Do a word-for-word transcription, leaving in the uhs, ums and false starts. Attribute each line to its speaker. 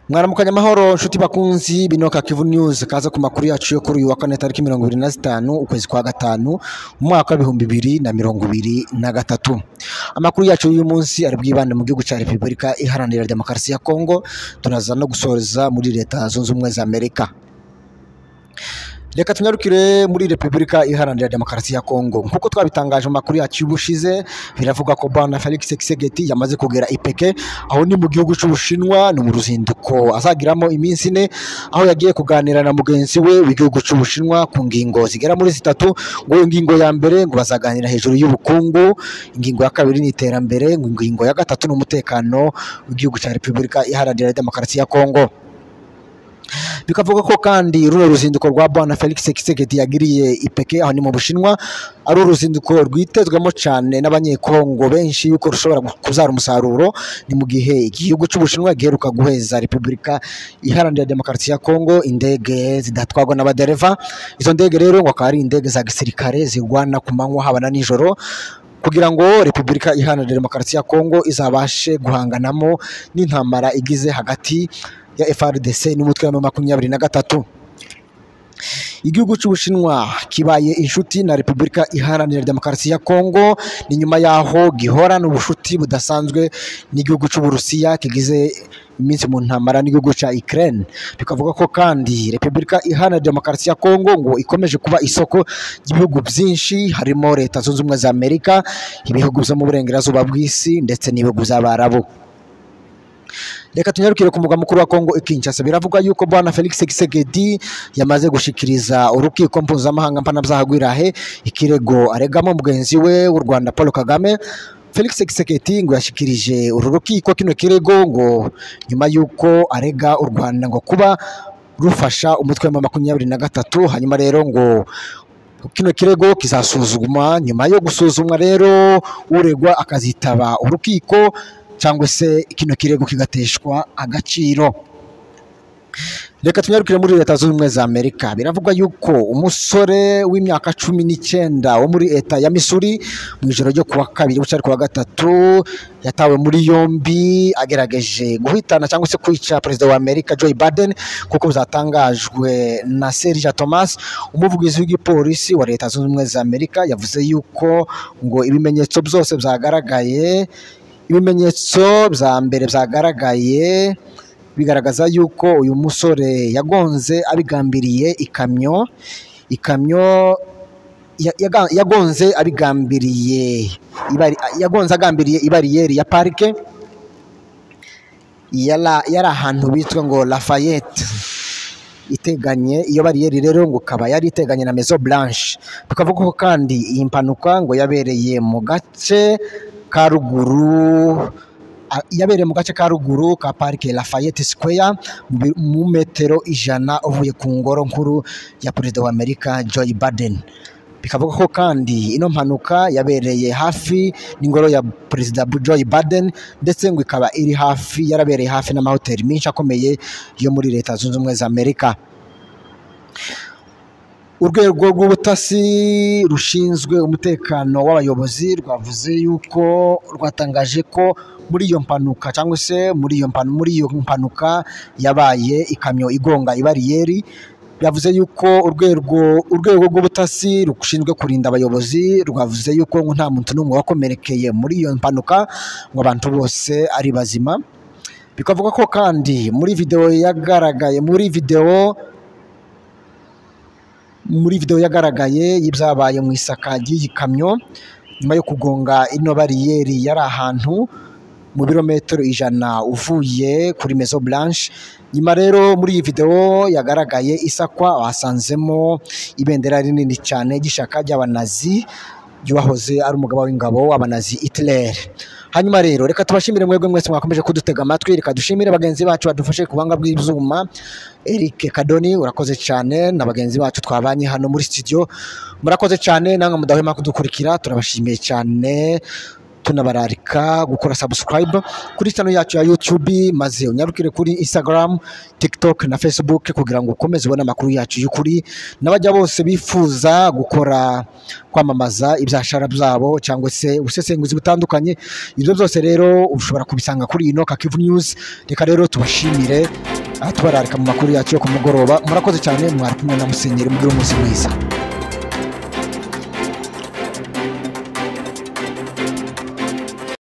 Speaker 1: Mwaramukanya amahoro nshuti bakunzi binoka Kivu News kaza ku makuru yacu yo kuri uyu wa kane tariki mirongo ibiri na zitanu ukwezi kwa gatanu mu mwaka wa bibiri na mirongo ibiri na gatatu. Amakuru yacu y'uyu munsi ari bwibande mu gihugu cya Repubulika Iharanira Demokarasi ya Kongo, tunaza no gusoreza muri Leta Zunze Ubumwe za Amerika. Reka tunyarukire muri Repubulika Iharanira Demokarasi ya Kongo. Nkuko twabitangaje mu makuru yacu y'ubushize, biravuga ko bwana Felix Tshisekedi yamaze kugera ipeke aho ni mu gihugu cy'Ubushinwa, no mu ruzinduko azagiramo iminsi ine, aho yagiye kuganira na mugenzi we w'igihugu cy'Ubushinwa ku ngingo zigera muri zitatu. Ngo ingingo ya mbere ngo bazaganira hejuru y'ubukungu, ingingo ya kabiri ni iterambere, ngo ingingo ya gatatu ni umutekano w'igihugu cya Repubulika Iharanira Demokarasi ya Kongo. Bikavuga ko kandi runo ruzinduko rwa bwana Felix Tshisekedi yagiriye ipeke aho ni mu Bushinwa ari uruzinduko rwitezwemo cyane n'abanyekongo benshi yuko rushobora kuzara umusaruro, ni mu gihe igihugu cy'Ubushinwa giheruka guheza Repubulika Iharanira Demokarasi ya Kongo indege zidatwagwa n'abadereva. Izo ndege rero ngo akaba ari indege za gisirikare zirwana ku manywa haba na nijoro, kugira ngo Repubulika Iharanira Demokarasi ya Kongo izabashe guhanganamo n'intambara igize hagati ya F R D C n'umutwe wa makumyabiri na gatatu. Igihugu cy'Ubushinwa kibaye inshuti na Repubulika Iharanira Demokarasi ya Kongo, ni nyuma yaho gihorana ubushuti budasanzwe n'igihugu cy'Uburusiya kigize iminsi mu ntambara n'igihugu cya Ukraine. Bikavuga ko kandi Repubulika Iharanira Demokarasi ya Kongo ngo ikomeje kuba isoko ry'ibihugu byinshi, harimo Leta Zunze Ubumwe za Amerika, ibihugu byo mu burengerazuba bw'isi ndetse n'ibihugu by'Abarabu. Reka tunyarukire ku mugwa mukuru wa Kongo Kinshasa. Biravuga yuko bwana Felix Tshisekedi yamaze gushikiriza urukiko mpuzamahanga mpanabyaha rw'Irahe ikirego aregamo mugenzi we w'u Rwanda Paul Kagame. Felix Tshisekedi ngo yashikirije uru rukiko kino kirego ngo nyuma yuko arega u Rwanda ngo kuba rufasha umutwe wa makumyabiri na gatatu. Hanyuma rero ngo kino kirego kizasuzumwa, nyuma yo gusuzumwa rero uregwa akazitaba urukiko cyangwa se kino kirego kigateshwa agaciro. Reka tunyarukire muri Leta Zunze Ubumwe za Amerika. Biravuga yuko umusore w'imyaka cumi n'icyenda wo muri Leta ya Missouri mu ijoro ryo kuwa kabiri bucari kuwa gatatu yatawe muri yombi agerageje guhitana cyangwa se kwica Perezida wa Amerika Joe Biden, kuko bizatangajwe na Serge Thomas, umuvugizi w'igipolisi wa Leta Zunze Ubumwe za Amerika. Yavuze yuko ngo ibimenyetso byose byagaragaye ibimenyetso bya mbere byagaragaye bigaragaza yuko uyu musore yagonze abigambiriye ikamyo ikamyo yagonze abigambiriye yagonze agambiriye ibariyeri ya parike yara yari ahantu bitwa ngo Lafayette iteganye. Iyo bariyeri rero ngo kaba yari iteganye na Maison Blanche. Tukavuga ko kandi iyi mpanuka ngo yabereye mu gace ka ruguru yabereye mu gace ka ruguru ka parike Lafayette Square mu metero ijana uvuye ku ngoro nkuru ya Perezida wa Amerika Joe Biden. Bikavuga ko kandi ino mpanuka yabereye hafi n'ingoro ya Perezida Joe Biden, ndetse ngo ikaba iri hafi yarabereye hafi n'amahoteli menshi akomeye yo muri Leta Zunze Ubumwe za Amerika. Urwego rw'ubutasi rushinzwe umutekano w'abayobozi rwavuze yuko rwatangaje ko muri iyo mpanuka cyangwa se muri iyo mpanuka muri iyo mpanuka yabaye ikamyo igonga ibariyeri. Yavuze yuko urwego urwego rw'ubutasi rushinzwe kurinda abayobozi rwavuze yuko ngo nta muntu n'umwe wakomerekeye muri iyo mpanuka, ngo abantu bose ari bazima. Bikavuga ko kandi muri video yagaragaye muri video muri video yagaragaye y'ibyabaye mu isaka ry'iyi kamyo nyuma yo kugonga ino bariyeri yari ahantu mu birometero ijana uvuye kuri Maison Blanche. Nyuma rero muri iyi video yagaragaye isakwa wasanzemo ibendera rinini cyane gishaka ry'abanazi ryahoze ari umugabo w'ingabo w'abanazi Hitler. Hanyuma rero reka tubashimire mwebwe mwese mwakomeje kudutega amatwi, reka dushimire bagenzi bacu badufashe kubanga bw'ibyuma. Eric Kadoni urakoze cyane, na bagenzi bacu twabanye hano muri studio murakoze cyane, namwe mudahwema kudukurikira turabashimiye cyane. Tunabararika gukora subscribe kuri channel yacu ya YouTube, maze unyarukire kuri Instagram, TikTok na Facebook kugira ngo ukomeze ubona amakuru yacu y'ukuri. N'abajya bose bifuza gukora kwamamaza ibyashara byabo cyangwa se ubusesenguzi butandukanye, ibyo byose rero ushobora kubisanga kuri ino Kivu News. Reka rero tubashimire. tubararika mu makuru yacu yo ku mugoroba. Murakoze cyane, mwari kumwe na Musenyeri, mugire umunsi mwiza.